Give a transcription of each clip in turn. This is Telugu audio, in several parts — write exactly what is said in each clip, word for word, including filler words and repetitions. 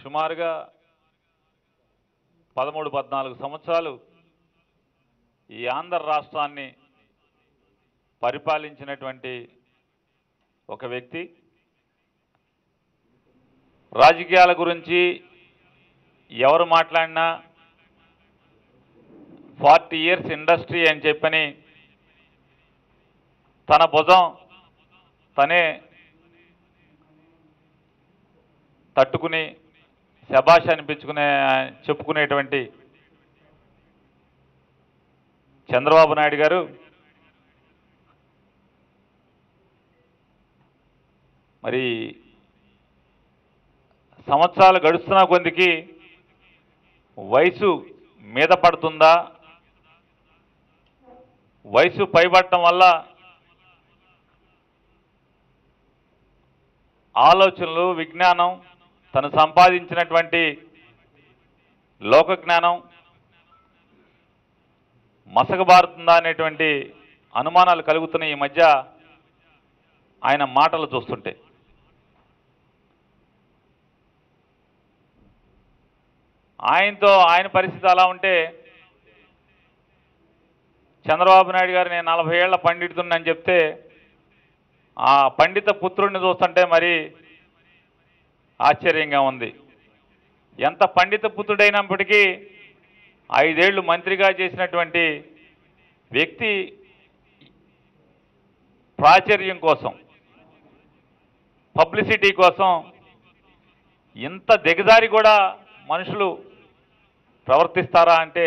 సుమారుగా పదమూడు పద్నాలుగు సంవత్సరాలు ఈ ఆంధ్ర రాష్ట్రాన్ని పరిపాలించినటువంటి ఒక వ్యక్తి రాజకీయాల గురించి ఎవరు మాట్లాడినా ఫార్టీ ఇయర్స్ ఇండస్ట్రీ అని చెప్పని తన భుజం తనే తట్టుకుని శభాష్ అనిపించుకునే చెప్పుకునేటువంటి చంద్రబాబు నాయుడు గారు మరి సంవత్సరాలు గడుస్తున్న కొద్దికి వయసు మీద పడుతుందా, వయసు పైబడటం వల్ల ఆలోచనలు విజ్ఞానం తను సంపాదించినటువంటి లోక జ్ఞానం మసకబారుతుందా అనేటువంటి అనుమానాలు కలుగుతున్న ఈ మధ్య ఆయన మాటలు చూస్తుంటే ఆయనతో ఆయన పరిస్థితి అలా ఉంటే చంద్రబాబు నాయుడు గారు నేను నలభై ఏళ్ల పండితుడిని చెప్తే ఆ పండిత పుత్రుడిని చూస్తుంటే మరి ఆశ్చర్యంగా ఉంది. ఎంత పండిత పుత్రుడైనప్పటికీ ఐదేళ్లు మంత్రిగా చేసినటువంటి వ్యక్తి ప్రాచుర్యం కోసం, పబ్లిసిటీ కోసం ఇంత దిగజారి కూడా మనుషులు ప్రవర్తిస్తారా అంటే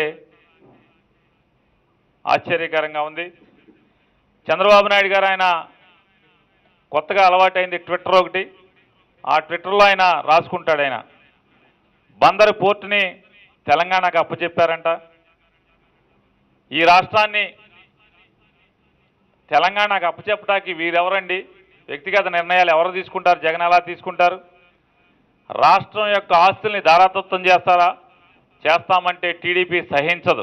ఆశ్చర్యకరంగా ఉంది. చంద్రబాబు నాయుడు గారు ఆయన కొత్తగా అలవాటైంది ట్విట్టర్ ఒకటి. ఆ ట్విట్టర్లో ఆయన రాసుకుంటాడు, ఆయన బందరు పోర్టుని తెలంగాణకు అప్పచెప్పారంట. ఈ రాష్ట్రాన్ని తెలంగాణకు అప్పచెప్పడానికి వీరెవరండి? వ్యక్తిగత నిర్ణయాలు ఎవరు తీసుకుంటారు? జగన్ ఎలా తీసుకుంటారు? రాష్ట్రం యొక్క ఆస్తుల్ని ధారాతత్వం చేస్తారా? చేస్తామంటే టీడీపీ సహించదు.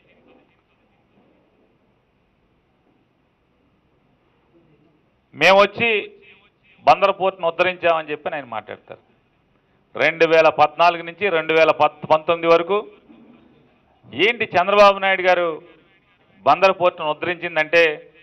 మేము వచ్చి బందరు పోర్టును ఉద్ధరించామని చెప్పి ఆయన మాట్లాడతారు. రెండు వేల పద్నాలుగు నుంచి రెండు వేల పంతొమ్మిది వరకు ఏంటి చంద్రబాబు నాయుడు గారు బందరు పోర్టును ఉద్ధరించిందంటే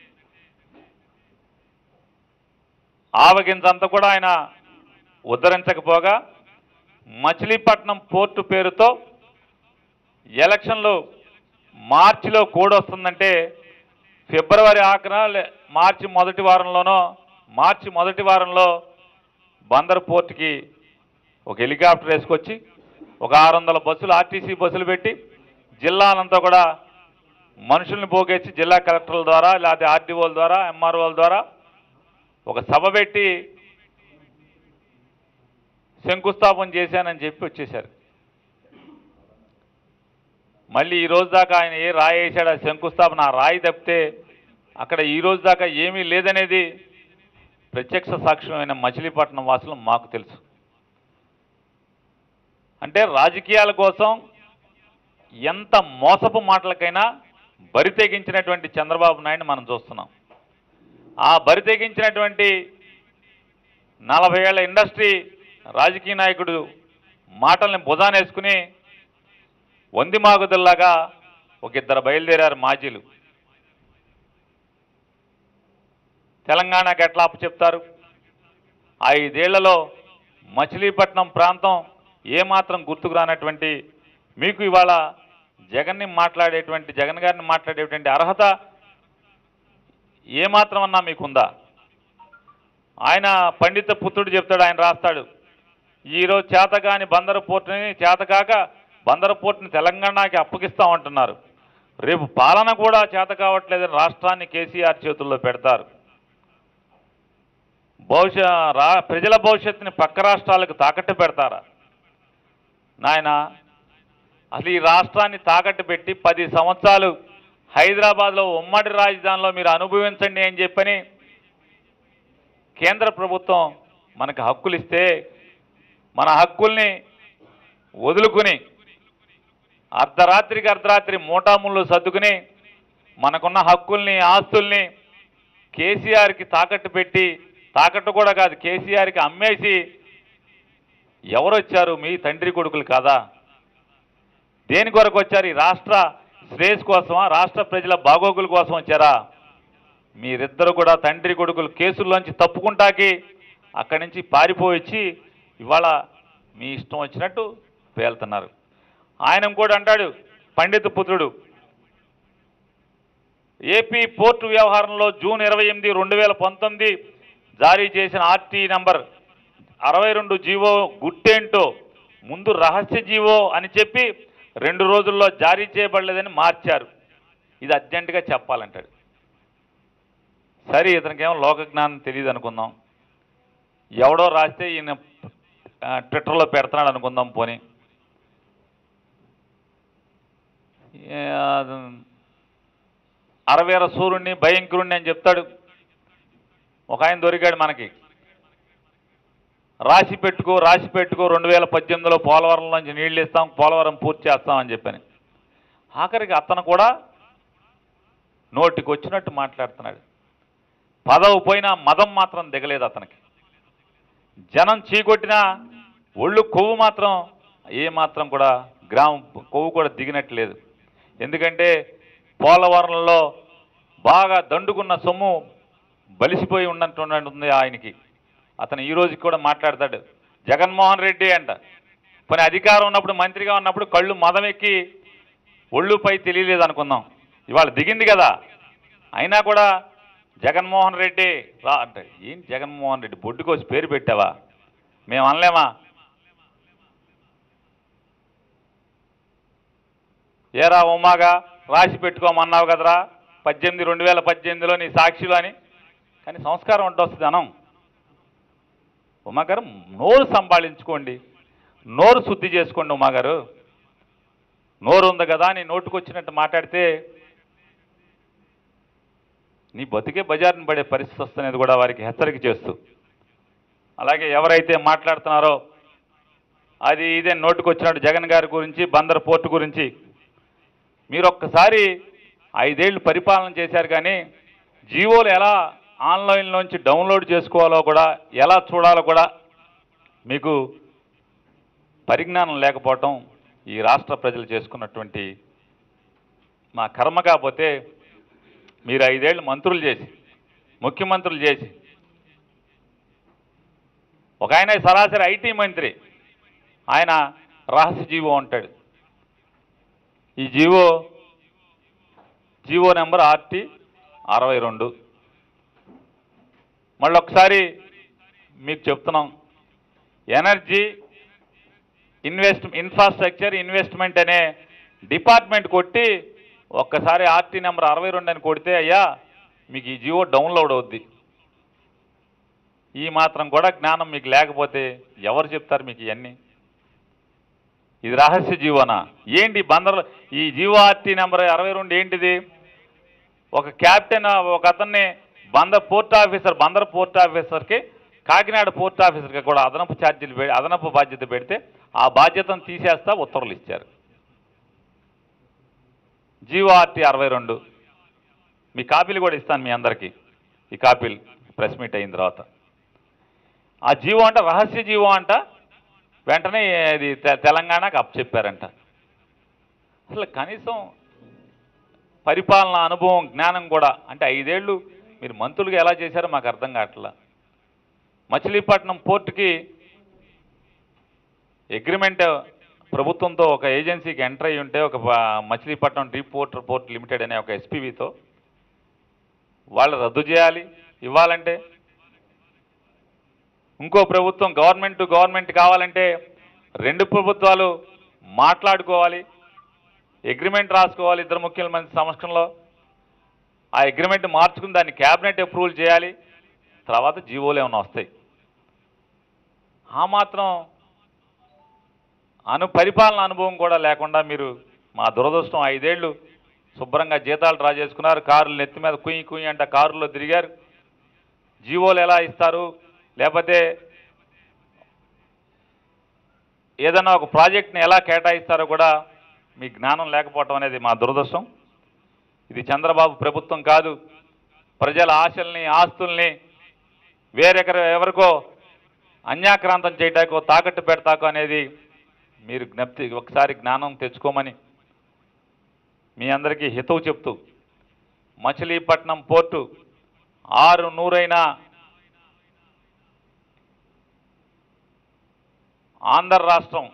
ఆవగింజంతా కూడా ఆయన ఉద్ధరించకపోగా మచిలీపట్నం పోర్టు పేరుతో ఎలక్షన్లు మార్చిలో కోడ్ వస్తుందంటే ఫిబ్రవరి ఆఖరిన మార్చి మొదటి వారంలోనో మార్చి మొదటి వారంలో బందరు పోర్టుకి ఒక హెలికాప్టర్ వేసుకొచ్చి ఒక ఆరు వందల బస్సులు ఆర్టీసీ బస్సులు పెట్టి జిల్లాలంతా కూడా మనుషుల్ని పోగేసి జిల్లా కలెక్టర్ల ద్వారా లేకపోతే ఆర్డీఓల ద్వారా ఎంఆర్ఓల ద్వారా ఒక సభ పెట్టి శంకుస్థాపన చేశానని చెప్పి వచ్చేశారు. మళ్ళీ ఈ రోజు దాకా ఆయన ఏ రాయి వేసాడు ఆ శంకుస్థాపన, ఆ రాయి తప్పితే అక్కడ ఈ రోజు దాకా ఏమీ లేదనేది ప్రత్యక్ష సాక్ష్యమైన మచిలీపట్నం వాసులు మాకు తెలుసు. అంటే రాజకీయాల కోసం ఎంత మోసపు మాటలకైనా బరి తెగించినటువంటి చంద్రబాబు నాయుడు మనం చూస్తున్నాం. ఆ బరి తెగించినటువంటి నలభై ఏళ్ల ఇండస్ట్రీ రాజకీయ నాయకుడు మాటల్ని భుజానేసుకుని వంది మాగుదల్లాగా ఒక ఇద్దరు బయలుదేరారు మాజీలు. తెలంగాణకు ఎట్లా అప్పచెప్తారు? ఐదేళ్లలో మచిలీపట్నం ప్రాంతం ఏమాత్రం గుర్తుకు రానటువంటి మీకు ఇవాళ జగన్ని మాట్లాడేటువంటి జగన్ గారిని మాట్లాడేటువంటి అర్హత ఏమాత్రం అన్నా మీకుందా? ఆయన పండిత పుత్రుడు చెప్తాడు, ఆయన రాస్తాడు, ఈరోజు చేతగాని బందరు పోర్టుని చేతకాక బందరు పోర్టుని తెలంగాణకి అప్పగిస్తామంటున్నారు. రేపు పాలన కూడా చేత కావట్లేదని రాష్ట్రాన్ని కేసీఆర్ చేతుల్లో పెడతారు. భవిష్య రా ప్రజల భవిష్యత్తుని పక్క రాష్ట్రాలకు తాకట్టు పెడతారా? నాయన అసలు ఈ రాష్ట్రాన్ని తాకట్టు పెట్టి పది సంవత్సరాలు హైదరాబాద్లో ఉమ్మడి రాజధానిలో మీరు అనుభవించండి అని చెప్పని కేంద్ర ప్రభుత్వం మనకు హక్కులు ఇస్తే మన హక్కుల్ని వదులుకుని అర్ధరాత్రికి అర్ధరాత్రి మోటాముళ్ళు సర్దుకుని మనకున్న హక్కుల్ని ఆస్తుల్ని కేసీఆర్కి తాకట్టు పెట్టి, తాకట్టు కూడా కాదు కేసీఆర్కి అమ్మేసి ఎవరు వచ్చారు? మీ తండ్రి కొడుకులు కాదా? దేని కొరకు వచ్చారు? ఈ రాష్ట్ర శ్రేయస్ కోసమా, రాష్ట్ర ప్రజల బాగోగుల కోసం వచ్చారా? మీరిద్దరు కూడా తండ్రి కొడుకులు కేసుల్లోంచి తప్పుకుంటాకి అక్కడి నుంచి పారిపోయి వచ్చి ఇవాళ మీ ఇష్టం వచ్చినట్టు పేలుతున్నారు. ఆయన కూడా అంటాడు, పండిత పుత్రుడు, ఏపీ పోర్టు వ్యవహారంలో జూన్ ఇరవై ఎనిమిది రెండు వేల పంతొమ్మిది జారీ చేసిన ఆర్టీ నంబర్ అరవై రెండు జీవో గుట్టేంటో ముందు రహస్య జీవో అని చెప్పి రెండు రోజుల్లో జారీ చేయబడలేదని మార్చారు. ఇది అర్జెంటుగా చెప్పాలంటాడు. సరే, ఇతనికేమో లోక జ్ఞానం తెలియదు అనుకుందాం. ఎవడో రాస్తే ఈయన ట్విట్టర్లో పెడుతున్నాడు అనుకుందాం. పోనీ అరవేర సూర్యుడిని భయంకరుణ్ణి అని చెప్తాడు. ఒక ఆయన దొరికాడు మనకి, రాసి పెట్టుకో రాసి పెట్టుకో రెండు వేల పద్దెనిమిదిలో పోలవరం నుంచి నీళ్ళు ఇస్తాం, పోలవరం పూర్తి చేస్తామని చెప్పని. ఆఖరికి అతను కూడా నోటికి వచ్చినట్టు మాట్లాడుతున్నాడు. పదవి పోయినా మదం మాత్రం దిగలేదు అతనికి. జనం చీకొట్టినా ఒళ్ళు కొవ్వు మాత్రం ఏ మాత్రం కూడా గ్రామం కొవ్వు కూడా దిగినట్లేదు. ఎందుకంటే పోలవరంలో బాగా దండుకున్న సొమ్ము బలిసిపోయి ఉన్నట్టుంది ఆయనకి. అతను ఈ రోజుకి కూడా మాట్లాడతాడు, జగన్మోహన్ రెడ్డి అంట. కొన్ని అధికారం ఉన్నప్పుడు, మంత్రిగా ఉన్నప్పుడు కళ్ళు మదం ఎక్కి ఒళ్ళుపై తెలియలేదు అనుకుందాం. ఇవాళ దిగింది కదా, అయినా కూడా జగన్మోహన్ రెడ్డి రా అంటే, ఏం జగన్మోహన్ రెడ్డి బొడ్డుకోసి పేరు పెట్టావా? మేము అనలేమా? ఏరా ఉమాగా రాసి పెట్టుకోమన్నావు కదరా పద్దెనిమిది రెండు వేల పద్దెనిమిదిలో నీ సాక్షిలో అని. కానీ సంస్కారం అంటే వస్తుంది అనం. ఉమాగారు నోరు సంభాళించుకోండి, నోరు శుద్ధి చేసుకోండి. ఉమాగారు నోరు ఉంది కదా, నీ నోటుకొచ్చినట్టు మాట్లాడితే నీ బతికే బజార్ని పడే పరిస్థితి వస్తున్నది కూడా వారికి హెచ్చరిక చేస్తూ, అలాగే ఎవరైతే మాట్లాడుతున్నారో అది ఇదే నోటుకొచ్చినట్టు జగన్ గారి గురించి, బందర్ పోర్టు గురించి, మీరు ఒక్కసారి ఐదేళ్లు పరిపాలన చేశారు కానీ జీవోలు ఎలా ఆన్లైన్లోంచి డౌన్లోడ్ చేసుకోవాలో కూడా, ఎలా చూడాలో కూడా మీకు పరిజ్ఞానం లేకపోవటం ఈ రాష్ట్ర ప్రజలు చేసుకున్నటువంటి మా కర్మ. కాకపోతే మీరు ఐదేళ్ళు మంత్రులు చేసి, ముఖ్యమంత్రులు చేసి, ఒక ఆయన సరాసరి ఐటీ మంత్రి, ఆయన రహస్య జీవో అంటాడు. ఈ జీవో జీవో నెంబర్ ఆర్టీ అరవై రెండు. మళ్ళీ ఒకసారి మీకు చెప్తున్నాం, ఎనర్జీ ఇన్వెస్ట్ ఇన్ఫ్రాస్ట్రక్చర్ ఇన్వెస్ట్మెంట్ అనే డిపార్ట్మెంట్ కొట్టి ఒక్కసారి ఆర్టీ నెంబర్ అరవై రెండు అని కొడితే అయ్యా మీకు ఈ జీవో డౌన్లోడ్ అవుద్ది. ఈ మాత్రం కూడా జ్ఞానం మీకు లేకపోతే ఎవరు చెప్తారు మీకు ఇవన్నీ? ఇది రహస్య జీవోనా ఏంటి? బందర్లో ఈ జీవో ఆర్టీ నెంబర్ అరవై రెండు ఏంటిది? ఒక క్యాప్టెన్ ఒక అతన్ని Bandar port officer Bandar port ఆఫీసర్కి, కాకినాడ పోర్ట్ ఆఫీసర్కి కూడా అదనపు ఛార్జీలు పె అదనపు బాధ్యత పెడితే ఆ బాధ్యతను తీసేస్తా ఉత్తర్వులు ఇచ్చారు. జీవో ఆర్టీ అరవై రెండు మీ కాపీలు కూడా ఇస్తాను మీ అందరికీ. ఈ కాపీలు ప్రెస్ మీట్ అయిన తర్వాత. ఆ జీవో అంట రహస్య జీవో అంట, వెంటనే ఇది తెలంగాణకు అప్పచెప్పారంట. అసలు కనీసం పరిపాలన అనుభవం, జ్ఞానం కూడా అంటే ఐదేళ్లు మీరు మంత్రులుగా ఎలా చేశారో మాకు అర్థం కావట్లా. మచిలీపట్నం పోర్టుకి అగ్రిమెంట్ ప్రభుత్వంతో ఒక ఏజెన్సీకి ఎంటర్ అయ్యి ఉంటే, ఒక Machilipatnam deep water port limited అనే ఒక ఎస్పీవీతో వాళ్ళు రద్దు చేయాలి ఇవ్వాలంటే. ఇంకో ప్రభుత్వం గవర్నమెంట్ టు గవర్నమెంట్ కావాలంటే రెండు ప్రభుత్వాలు మాట్లాడుకోవాలి, అగ్రిమెంట్ రాసుకోవాలి ఇద్దరు ముఖ్యమంత్రి సమక్షంలో. ఆ అగ్రిమెంట్ మార్చుకుని దాన్ని క్యాబినెట్ అప్రూవల్ చేయాలి, తర్వాత జీవోలు ఏమైనా వస్తాయి. ఆ మాత్రం అను పరిపాలన అనుభవం కూడా లేకుండా మీరు, మా దురదృష్టం, ఐదేళ్లు శుభ్రంగా జీతాలు డ్రా చేసుకున్నారు, కారులు నెత్తి మీద కుయ్యి కుయ్యి అంట కారుల్లో తిరిగారు. జీవోలు ఎలా ఇస్తారు, లేకపోతే ఏదైనా ఒక ప్రాజెక్ట్ని ఎలా కేటాయిస్తారో కూడా మీ జ్ఞానం లేకపోవటం అనేది మా దురదృష్టం. ఇది చంద్రబాబు ప్రభుత్వం కాదు. ప్రజల ఆశల్ని, ఆస్తుల్ని వేరెకర ఎవరికో అన్యాక్రాంతం చేయటాకో తాకట్టు పెడతాకో అనేది మీరు జ్ఞప్తి ఒకసారి జ్ఞానం తెచ్చుకోమని మీ అందరికీ హితవు చెప్తూ మచిలీపట్నం పోర్టు ఆరు నూరైన ఆంధ్ర రాష్ట్రం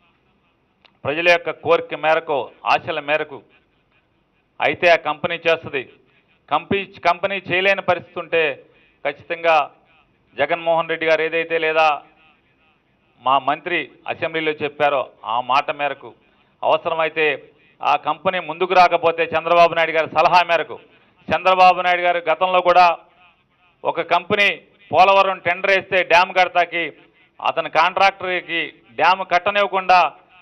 ప్రజల యొక్క కోరిక మేరకు ఆశల మేరకు అయితే ఆ కంపెనీ చేస్తుంది. కంపెనీ కంపెనీ చేయలేని పరిస్థితి ఉంటే ఖచ్చితంగా జగన్మోహన్ రెడ్డి గారు ఏదైతే లేదా మా మంత్రి అసెంబ్లీలో చెప్పారో ఆ మాట మేరకు అవసరమైతే ఆ కంపెనీ ముందుకు రాకపోతే చంద్రబాబు నాయుడు గారి సలహా మేరకు చంద్రబాబు నాయుడు గారు గతంలో కూడా ఒక కంపెనీ పోలవరం టెండర్ వేస్తే డ్యామ్ కడతాకి అతని కాంట్రాక్టర్కి డ్యామ్ కట్టనివ్వకుండా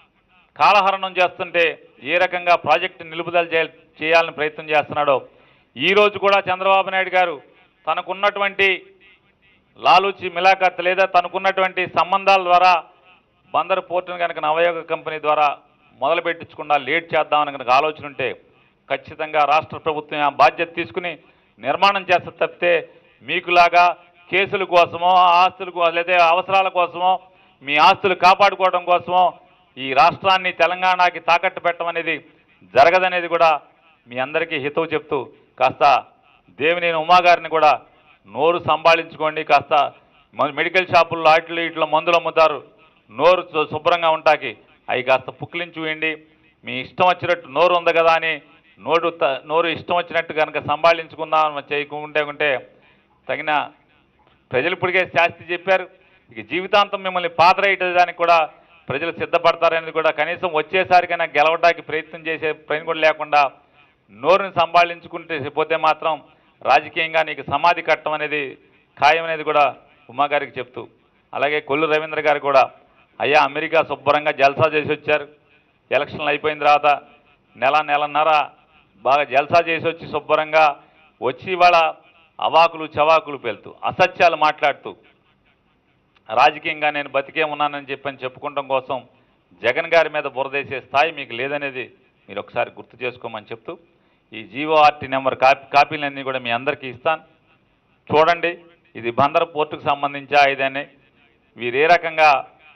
కాలహరణం చేస్తుంటే ఏ రకంగా ప్రాజెక్టు నిలుపుదల చేయాలని ప్రయత్నం చేస్తున్నాడో ఈరోజు కూడా చంద్రబాబు నాయుడు గారు తనకున్నటువంటి లాలూచి మిలాఖత్ లేదా తనకున్నటువంటి సంబంధాల ద్వారా బందరు పోర్టును కనుక నవయోగ కంపెనీ ద్వారా మొదలు పెట్టించకుండా లేట్ చేద్దామని కనుక ఆలోచన ఉంటే ఖచ్చితంగా రాష్ట్ర ప్రభుత్వం ఆ బాధ్యత తీసుకుని నిర్మాణం చేస్తే తప్పితే మీకులాగా కేసుల కోసమో ఆస్తుల కోసం లేదా అవసరాల కోసమో మీ ఆస్తులు కాపాడుకోవడం కోసమో ఈ రాష్ట్రాన్ని తెలంగాణకి తాకట్టు పెట్టడం అనేది జరగదనేది కూడా మీ అందరికీ హితవు చెప్తూ కాస్త దేవినేని ఉమాగారిని కూడా నోరు సంభాళించుకోండి. కాస్త మెడికల్ షాపుల్లో వాటిలో ఇట్లా మందులు అమ్ముతారు, నోరు శుభ్రంగా ఉంటాకి అవి కాస్త పుక్కిలించి వేయండి. మీ ఇష్టం వచ్చినట్టు నోరు ఉంది కదా అని నోరు నోరు ఇష్టం వచ్చినట్టు కనుక సంభాళించుకుందాం చేయకుంటే ఉంటే తగిన ప్రజలు ఇప్పటికే శాస్తి చెప్పారు. ఇక జీవితాంతం మిమ్మల్ని పాతరేయడానికి కూడా ప్రజలు సిద్ధపడతారనేది కూడా కనీసం వచ్చేసరికైనా గెలవడానికి ప్రయత్నం చేసే ప్రయత్నం కూడా లేకుండా నోరుని సంభాళించుకుంటే పోతే మాత్రం రాజకీయంగా నీకు సమాధి కట్టడం అనేది ఖాయం అనేది కూడా ఉమాగారికి చెప్తూ అలాగే కొల్లు రవీంద్ర గారు కూడా అయ్యా అమెరికా శుభ్రంగా జల్సా చేసి వచ్చారు. ఎలక్షన్లు అయిపోయిన తర్వాత నెల నెలన్నర బాగా జల్సా చేసి వచ్చి శుభ్రంగా వచ్చి ఇవాళ అవాకులు చవాకులు పేలుతూ అసత్యాలు మాట్లాడుతూ రాజకీయంగా నేను బతికే ఉన్నానని చెప్పని చెప్పుకోవడం కోసం జగన్ గారి మీద బురదేసే స్థాయి మీకు లేదనేది మీరు ఒకసారి గుర్తు చేసుకోమని చెప్తూ ఈ జీఓఆర్టీ నెంబర్ కాపీ కాపీలన్నీ కూడా మీ అందరికీ ఇస్తాను. చూడండి ఇది బందర్ పోర్టుకు సంబంధించా ఇదని వీరు ఏ రకంగా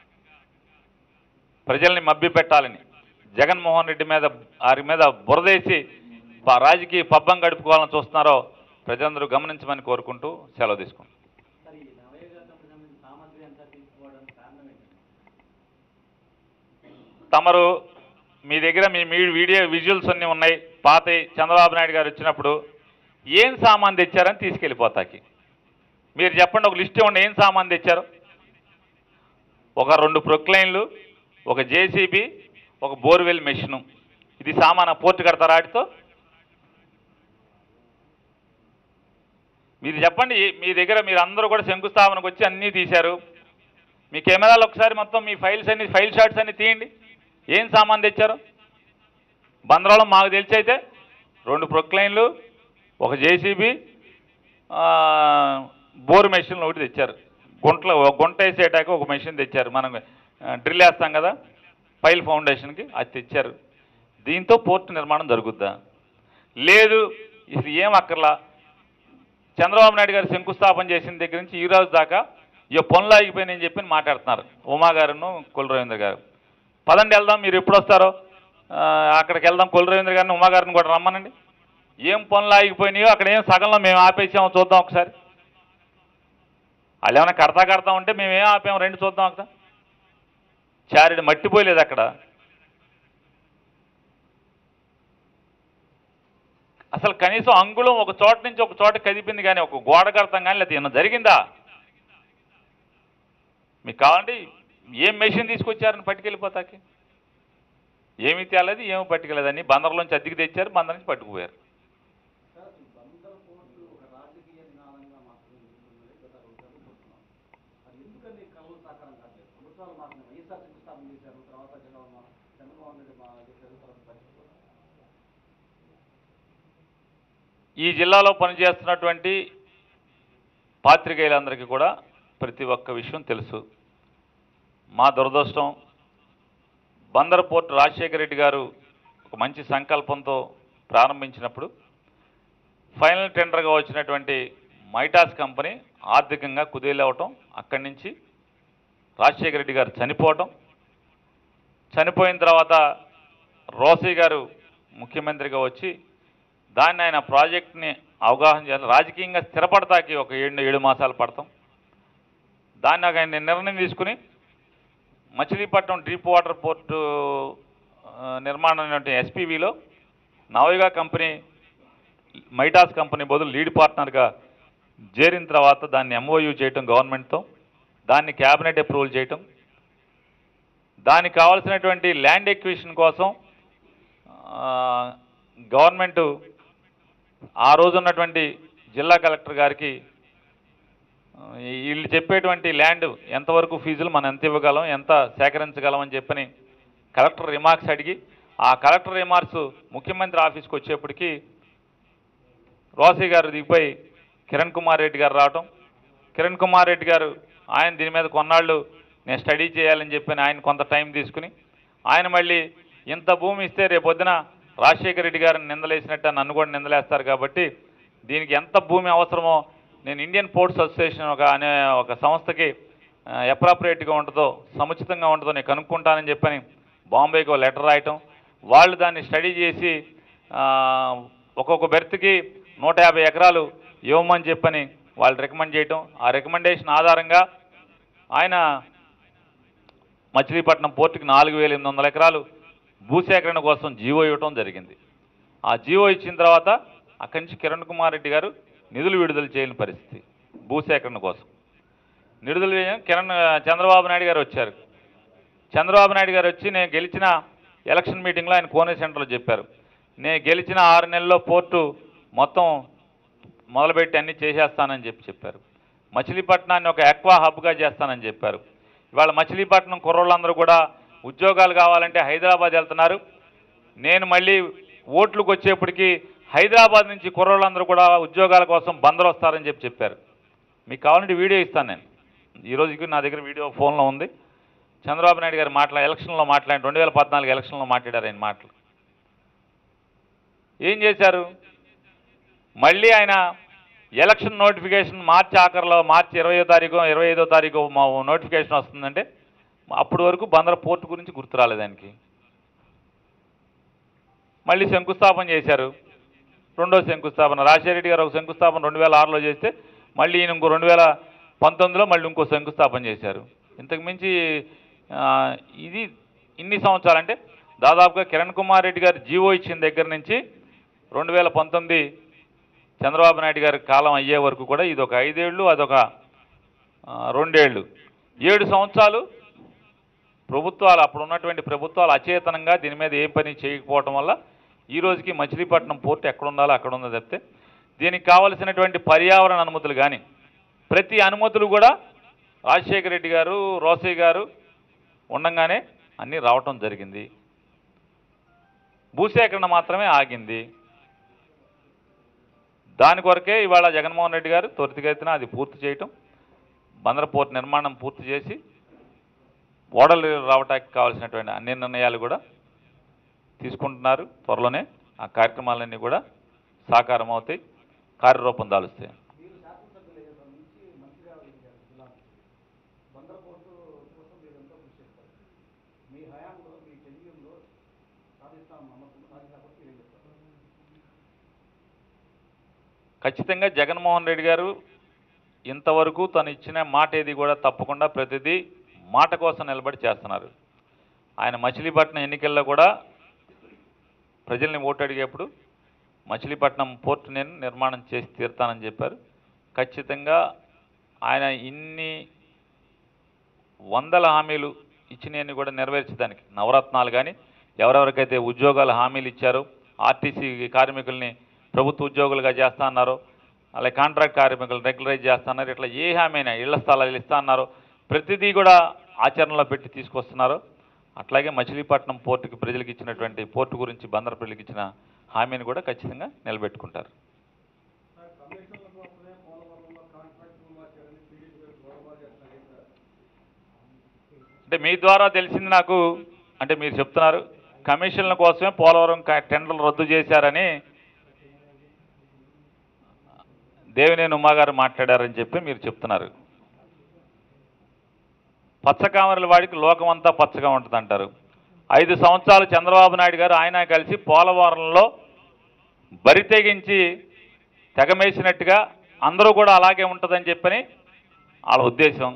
ప్రజల్ని మభ్య పెట్టాలని జగన్మోహన్ రెడ్డి మీద వారి మీద బురదేసి రాజకీయ పబ్బం గడుపుకోవాలని చూస్తున్నారో ప్రజలందరూ గమనించమని కోరుకుంటూ సెలవు తీసుకుంటాం. తమరు మీ దగ్గర మీ వీడియో విజువల్స్ అన్నీ ఉన్నాయి. పాత చంద్రబాబు నాయుడు గారు వచ్చినప్పుడు ఏం సామాన్ తెచ్చారని తీసుకెళ్ళిపోతాకి మీరు చెప్పండి. ఒక లిస్ట్ ఇవ్వండి ఏం సామాన్ తెచ్చారు. ఒక రెండు ప్రొక్లైన్లు, ఒక జేసీబీ, ఒక బోర్వెల్ మెషిను. ఇది సామాన్ పోర్టు కడతారా వాటితో? మీరు చెప్పండి. మీ దగ్గర మీరు అందరూ కూడా శంకుస్థాపనకు వచ్చి అన్నీ తీశారు. మీ కెమెరాలు ఒకసారి మొత్తం మీ ఫైల్స్ అన్ని ఫైల్ షాట్స్ అన్ని తీయండి. ఏం సామాన్ తెచ్చారు? బందరాలో మాకు తెలిసి అయితే రెండు ప్రొక్లైన్లు, ఒక జేసీబీ, బోర్ మెషిన్లు ఒకటి తెచ్చారు. గుంటలో గుంట వేసేటాక ఒక మెషిన్ తెచ్చారు. మనం డ్రిల్ వేస్తాం కదా పైల్ ఫౌండేషన్కి, అది తెచ్చారు. దీంతో పోర్టు నిర్మాణం జరుగుద్దా? లేదు ఇది ఏం అక్కర్లా. చంద్రబాబు నాయుడు గారు శంకుస్థాపన చేసిన దగ్గర నుంచి ఈ రోజు దాకా ఇక పనులు ఆగిపోయినాయని చెప్పి మాట్లాడుతున్నారు ఉమా గారును కొల్లు రవీంద్ర గారు. పదండి వెళ్దాం, మీరు ఎప్పుడు వస్తారో అక్కడికి వెళ్దాం, కొల్లు రవీంద్ర గారిని ఉమా గారిని కూడా రమ్మనండి. ఏం పనులు ఆగిపోయినాయో అక్కడ ఏం సగంలో మేము ఆపేసామో చూద్దాం ఒకసారి. వాళ్ళు ఏమైనా కడతా కడతా ఉంటే మేమేం ఆపాము రెండు చూద్దాం. అక్కడ చారిడి మట్టిపోయలేదు అక్కడ. అసలు కనీసం అంగుళం ఒక చోట నుంచి ఒక చోట కదిపింది కానీ ఒక గోడ కడతాం కానీ లేదా ఏమన్నా జరిగిందా? మీకు కావాలంటే ఏం మెషిన్ తీసుకొచ్చారని పట్టుకెళ్ళిపోతాకి ఏమి తేలేదు, ఏమి పట్టుకెళ్ళలేదని బందర్లోంచి అద్దెకి తెచ్చారు, బందర్ నుంచి పట్టుకుపోయారు. ఈ జిల్లాలో పనిచేస్తున్నటువంటి పాత్రికేయులందరికీ కూడా ప్రతి ఒక్క విషయం తెలుసు. మా దురదృష్టం బందర్ పోర్టు రాజశేఖర రెడ్డి గారు ఒక మంచి సంకల్పంతో ప్రారంభించినప్పుడు ఫైనల్ టెండర్గా వచ్చినటువంటి మైటాస్ కంపెనీ ఆర్థికంగా కుదేలవటం, అక్కడి నుంచి రాజశేఖర రెడ్డి గారు చనిపోవటం, చనిపోయిన తర్వాత రోసీ గారు ముఖ్యమంత్రిగా వచ్చి దాన్ని ఆయన ప్రాజెక్ట్ని అవగాహన చేయాలి, రాజకీయంగా స్థిరపడతాకి ఒక ఏడు ఏడు మాసాలు పడతాం. దాన్ని ఆయన నిర్ణయం తీసుకుని మచిలీపట్నం డీప్ వాటర్ పోర్టు నిర్మాణం ఎస్పీవీలో నవయుగ కంపెనీ మైటాస్ కంపెనీ బదులు లీడ్ పార్ట్నర్గా చేరిన తర్వాత దాన్ని ఎంఓయూ చేయటం గవర్నమెంట్తో, దాన్ని క్యాబినెట్ అప్రూవల్ చేయటం, దానికి కావాల్సినటువంటి ల్యాండ్ ఎక్విజిషన్ కోసం గవర్నమెంట్ ఆ రోజు ఉన్నటువంటి జిల్లా కలెక్టర్ గారికి వీళ్ళు చెప్పేటువంటి ల్యాండ్ ఎంతవరకు ఫీజులు మనం ఎంత ఇవ్వగలం, ఎంత సేకరించగలం అని చెప్పని కలెక్టర్ రిమార్క్స్ అడిగి, ఆ కలెక్టర్ రిమార్క్స్ ముఖ్యమంత్రి ఆఫీస్కి వచ్చేప్పటికి రోసీ గారు దిగిపోయి కిరణ్ కుమార్ రెడ్డి గారు రావటం, కిరణ్ కుమార్ రెడ్డి గారు ఆయన దీని మీద కొన్నాళ్ళు నేను స్టడీ చేయాలని చెప్పి ఆయన కొంత టైం తీసుకుని ఆయన మళ్ళీ ఇంత భూమి ఇస్తే రేపొద్దున రాజశేఖర రెడ్డి గారిని నిందలేసినట్టు నన్ను కూడా నిందలేస్తారు కాబట్టి దీనికి ఎంత భూమి అవసరమో నేను ఇండియన్ పోర్ట్స్ అసోసియేషన్ ఒక అనే ఒక సంస్థకి అప్రాప్రియేట్గా ఉంటుందో సముచితంగా ఉంటుందో నేను కనుక్కుంటానని చెప్పని బాంబేకి ఒక లెటర్ రాయటం, వాళ్ళు దాన్ని స్టడీ చేసి ఒక్కొక్క బెర్త్కి నూట యాభై ఎకరాలు ఇవ్వమని చెప్పని వాళ్ళు రికమెండ్ చేయటం, ఆ రికమెండేషన్ ఆధారంగా ఆయన మచిలీపట్నం పోర్టుకి నాలుగు వేల ఎనిమిది వందల ఎకరాలు భూసేకరణ కోసం జీవో ఇవ్వటం జరిగింది. ఆ జీవో ఇచ్చిన తర్వాత అక్కడి నుంచి కిరణ్ కుమార్ రెడ్డి గారు నిధులు విడుదల చేయని పరిస్థితి, భూసేకరణ కోసం నిధులు కిరణ్ చంద్రబాబు నాయుడు గారు వచ్చారు. చంద్రబాబు నాయుడు గారు వచ్చి నేను గెలిచిన ఎలక్షన్ మీటింగ్లో ఆయన కోనే సెంటర్లో చెప్పారు, నేను గెలిచిన ఆరు నెలల్లో పోర్టు మొత్తం మొదలుపెట్టి అన్నీ చేసేస్తానని చెప్పి చెప్పారు. మచిలీపట్నాన్ని ఒక ఎక్వా హబ్గా చేస్తానని చెప్పారు. ఇవాళ మచిలీపట్నం కుర్రోళ్ళందరూ కూడా ఉద్యోగాలు కావాలంటే హైదరాబాద్ వెళ్తున్నారు. నేను మళ్ళీ ఓట్లకు వచ్చేప్పటికి హైదరాబాద్ నుంచి కుర్రోళ్ళందరూ కూడా ఉద్యోగాల కోసం బందరు వస్తారని చెప్పి చెప్పారు. మీకు కావాలంటే వీడియో ఇస్తాను నేను, ఈరోజుకి నా దగ్గర వీడియో ఫోన్లో ఉంది. చంద్రబాబు నాయుడు గారు మాట్లా ఎలక్షన్లో మాట్లాడి రెండు వేల పద్నాలుగు ఎలక్షన్లో మాట్లాడారు ఆయన మాటలు. ఏం చేశారు, మళ్ళీ ఆయన ఎలక్షన్ నోటిఫికేషన్ మార్చి ఆఖరిలో మార్చి ఇరవయో తారీఖు ఇరవై ఐదో తారీఖు మా నోటిఫికేషన్ వస్తుందంటే అప్పటి వరకు బందర పోర్టు గురించి గుర్తు రాలేదు ఆయనకి. మళ్ళీ శంకుస్థాపన చేశారు, రెండో శంకుస్థాపన రాజశేఖర రెడ్డి గారు ఒక శంకుస్థాపన రెండు వేల ఆరులో చేస్తే మళ్ళీ ఈయన ఇంకో రెండు వేల పంతొమ్మిదిలో మళ్ళీ ఇంకో శంకుస్థాపన చేశారు. ఇంతకు మించి ఇది ఇన్ని సంవత్సరాలంటే దాదాపుగా కిరణ్ కుమార్ రెడ్డి గారు జీవో ఇచ్చిన దగ్గర నుంచి రెండు వేల పంతొమ్మిది చంద్రబాబు నాయుడు గారి కాలం అయ్యే వరకు కూడా ఇది ఒక ఐదేళ్ళు అదొక రెండేళ్ళు ఏడు సంవత్సరాలు ప్రభుత్వాలు అప్పుడు ఉన్నటువంటి ప్రభుత్వాలు అచేతనంగా దీని మీద ఏ పని చేయకపోవడం వల్ల ఈ రోజుకి మచిలీపట్నం పోర్టు ఎక్కడ ఉండాలో అక్కడ ఉందో చెప్తే దీనికి కావలసినటువంటి పర్యావరణ అనుమతులు కానీ ప్రతి అనుమతులు కూడా రాజశేఖర రెడ్డి గారు రోసీ గారు ఉండగానే అన్నీ రావటం జరిగింది. భూసేకరణ మాత్రమే ఆగింది. దాని కొరకే ఇవాళ జగన్మోహన్ రెడ్డి గారు త్వరితగతిన అది పూర్తి చేయటం, బందర పోర్టు నిర్మాణం పూర్తి చేసి ఓడలు రావటానికి కావాల్సినటువంటి అన్ని నిర్ణయాలు కూడా తీసుకుంటున్నారు. త్వరలోనే ఆ కార్యక్రమాలన్నీ కూడా సాకారం అవుతాయి, కార్యరూపం దాలుస్తాయి. ఖచ్చితంగా జగన్మోహన్ రెడ్డి గారు ఇంతవరకు తను ఇచ్చిన మాట ఏది కూడా తప్పకుండా ప్రతిదీ మాట కోసం నిలబడి చేస్తున్నారు. ఆయన మచిలీపట్నం ఎన్నికల్లో కూడా ప్రజల్ని ఓటు అడిగేప్పుడు మచిలీపట్నం పోర్టు నేను నిర్మాణం చేసి తీరుతానని చెప్పారు. ఖచ్చితంగా ఆయన ఇన్ని వందల హామీలు ఇచ్చినవన్నీ కూడా నెరవేర్చడానికి నవరత్నాలు కానీ ఎవరెవరికైతే ఉద్యోగాల హామీలు ఇచ్చారో, ఆర్టీసీ కార్మికుల్ని ప్రభుత్వ ఉద్యోగులుగా చేస్తా అన్నారు, అలాగే కాంట్రాక్ట్ కార్మికులు రెగ్యులరైజ్ చేస్తా అన్నారు, ఇట్లా ఏ హామీ అయినా ఇళ్ల స్థలాలు ఇస్తా అన్నారు, ప్రతిదీ కూడా ఆచరణలో పెట్టి తీసుకొస్తున్నారు. అట్లాగే మచిలీపట్నం పోర్టుకి ప్రజలకు ఇచ్చినటువంటి పోర్టు గురించి బందర్ ప్రజలకు ఇచ్చిన హామీని కూడా ఖచ్చితంగా నిలబెట్టుకుంటారు. అంటే మీ ద్వారా తెలిసింది నాకు, అంటే మీరు చెప్తున్నారు కమిషన్ల కోసమే పోలవరం టెండర్లు రద్దు చేశారని దేవినేని ఉమ్మగారు మాట్లాడారని చెప్పి మీరు చెప్తున్నారు. పచ్చకామరల వాడికి లోకమంతా పచ్చగా ఉంటుంది అంటారు. ఐదు సంవత్సరాలు చంద్రబాబు నాయుడు గారు ఆయన కలిసి పోలవరంలో బరి తెగించి తెగమేసినట్టుగా అందరూ కూడా అలాగే ఉంటుందని చెప్పని వాళ్ళ ఉద్దేశం.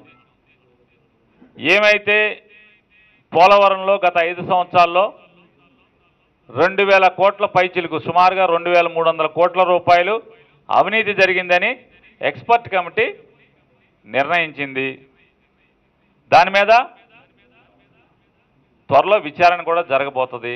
ఏమైతే పోలవరంలో గత ఐదు సంవత్సరాల్లో రెండు వేల కోట్ల పైచిలకు సుమారుగా రెండు వేల మూడు వందల కోట్ల రూపాయలు అవినీతి జరిగిందని ఎక్స్పర్ట్ కమిటీ నిర్ణయించింది. దాని మీద త్వరలో విచారణ కూడా జరగబోతుంది.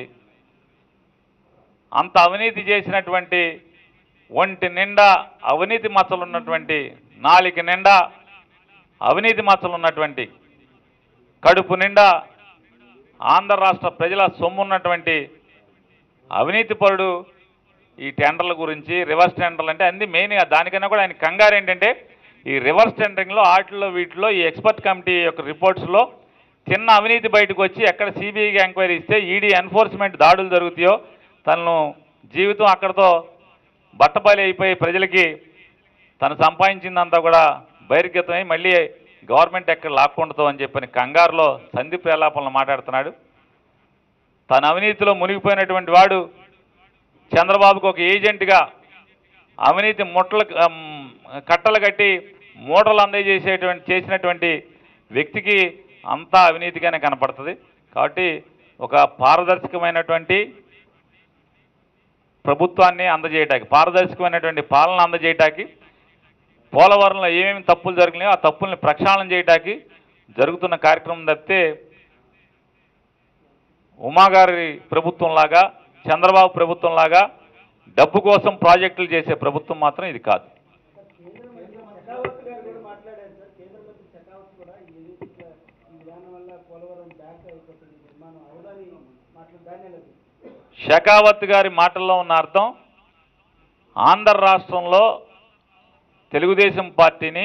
అంత అవినీతి చేసినటువంటి ఒంటి నిండా అవినీతి మచ్చలు ఉన్నటువంటి నాలుక నిండా అవినీతి మచ్చలు ఉన్నటువంటి కడుపు నిండా ఆంధ్ర రాష్ట్ర ప్రజల సొమ్మున్నటువంటి అవినీతి పరుడు ఈ టెండర్ల గురించి రివర్స్ టెండర్లు అంటే అన్ని మెయిన్గా దానికన్నా కూడా ఆయన కంగారు ఏంటంటే ఈ రివర్స్ టెండరింగ్లో వాటిల్లో వీటిలో ఈ ఎక్స్పర్ట్ కమిటీ యొక్క రిపోర్ట్స్లో చిన్న అవినీతి బయటకు వచ్చి ఎక్కడ సిబిఐకి ఎంక్వైరీ ఇస్తే ఈడీ ఎన్ఫోర్స్మెంట్ దాడులు జరుగుతాయో తనను జీవితం అక్కడతో బట్టబయలు అయిపోయి ప్రజలకి తను సంపాదించిందంతా కూడా బహిర్గతమై మళ్ళీ గవర్నమెంట్ ఎక్కడ లాక్కుంటుందో అని చెప్పని కంగారులో సంధి ప్రలాపనలు మాట్లాడుతున్నాడు. తన అవినీతిలో మునిగిపోయినటువంటి వాడు చంద్రబాబుకు ఒక ఏజెంట్గా అవినీతి ముట్టలు కట్టలు కట్టి మూటలు అందజేసేటువంటి చేసినటువంటి వ్యక్తికి అంతా అవినీతిగానే కనపడుతుంది. కాబట్టి ఒక పారదర్శకమైనటువంటి ప్రభుత్వాన్ని అందజేయటానికి పారదర్శకమైనటువంటి పాలన అందజేయటానికి పోలవరంలో ఏమేమి తప్పులు జరిగినాయో ఆ తప్పుల్ని ప్రక్షాళన చేయడానికి జరుగుతున్న కార్యక్రమం తప్పితే ఉమాగారి ప్రభుత్వంలాగా చంద్రబాబు ప్రభుత్వంలాగా డబ్బు కోసం ప్రాజెక్టులు చేసే ప్రభుత్వం మాత్రం ఇది కాదు. షెకావత్ గారి మాటల్లో ఉన్న అర్థం ఆంధ్ర రాష్ట్రంలో తెలుగుదేశం పార్టీని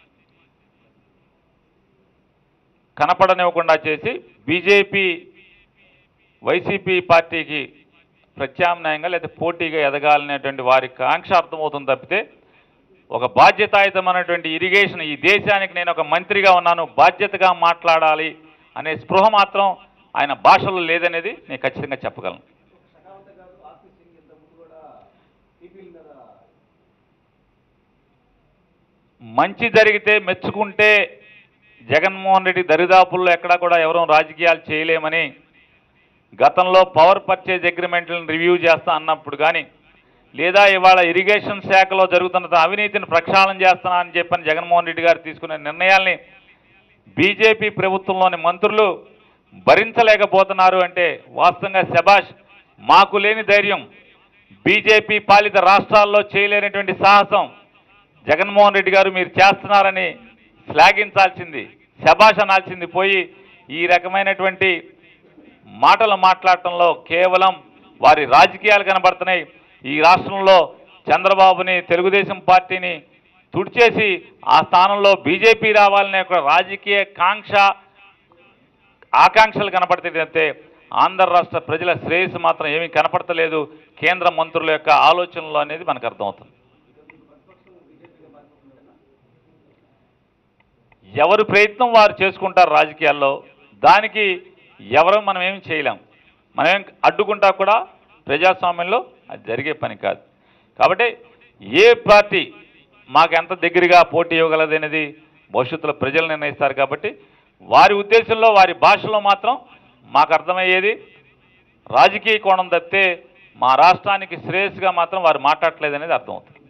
కనపడనివ్వకుండా చేసి బీజేపీ వైసీపీ పార్టీకి ప్రత్యామ్నాయంగా లేదా పోటీగా ఎదగాలనేటువంటి వారి కాంక్ష అర్థమవుతుంది తప్పితే ఒక బాధ్యతాయుతమైనటువంటి ఇరిగేషన్ ఈ దేశానికి నేను ఒక మంత్రిగా ఉన్నాను బాధ్యతగా మాట్లాడాలి అనే స్పృహ మాత్రం ఆయన భాషలో లేదనేది నేను ఖచ్చితంగా చెప్పగలను. మంచి జరిగితే మెచ్చుకుంటే జగన్మోహన్ రెడ్డి దరిదాపుల్లో ఎక్కడా కూడా ఎవరూ రాజకీయాలు చేయలేమని గతంలో పవర్ పర్చేజ్ అగ్రిమెంట్లను రివ్యూ చేస్తా అన్నప్పుడు కానీ లేదా ఇవాళ ఇరిగేషన్ శాఖలో జరుగుతున్న అవినీతిని ప్రక్షాళన చేస్తున్నా అని చెప్పని జగన్మోహన్ రెడ్డి గారు తీసుకునే నిర్ణయాల్ని బీజేపీ ప్రభుత్వంలోని మంత్రులు భరించలేకపోతున్నారు అంటే వాస్తవంగా శభాష్. మాకు లేని ధైర్యం బీజేపీ పాలిత రాష్ట్రాల్లో చేయలేనటువంటి సాహసం జగన్మోహన్ రెడ్డి గారు మీరు చేస్తున్నారని శ్లాఘించాల్సింది శభాష్ అనాల్సింది పోయి ఈ రకమైనటువంటి మాటలు మాట్లాడటంలో కేవలం వారి రాజకీయాలు కనబడుతున్నాయి. ఈ రాష్ట్రంలో చంద్రబాబుని తెలుగుదేశం పార్టీని తుడిచేసి ఆ స్థానంలో బీజేపీ రావాలనే ఒక రాజకీయ కాంక్ష ఆకాంక్షలు కనపడుతుందంటే ఆంధ్ర రాష్ట్ర ప్రజల శ్రేయస్సు మాత్రం ఏమీ కనపడతలేదు కేంద్ర మంత్రుల యొక్క ఆలోచనలు అనేది మనకు అర్థమవుతుంది. ఎవరు ప్రయత్నం వారు చేసుకుంటారు రాజకీయాల్లో, దానికి ఎవరు మనం ఏమి చేయలేం. మనమేం అడ్డుకుంటా కూడా ప్రజాస్వామ్యంలో అది జరిగే పని కాదు. కాబట్టి ఏ పార్టీ మాకు ఎంత దగ్గరగా పోటీ ఇవ్వగలదు అనేది భవిష్యత్తులో ప్రజలు నిర్ణయిస్తారు. కాబట్టి వారి ఉద్దేశంలో వారి భాషలో మాత్రం మాకు అర్థమయ్యేది రాజకీయ కోణం తప్పితే మా రాష్ట్రానికి శ్రేయస్సుగా మాత్రం వారు మాట్లాడట్లేదు అనేది అర్థమవుతుంది.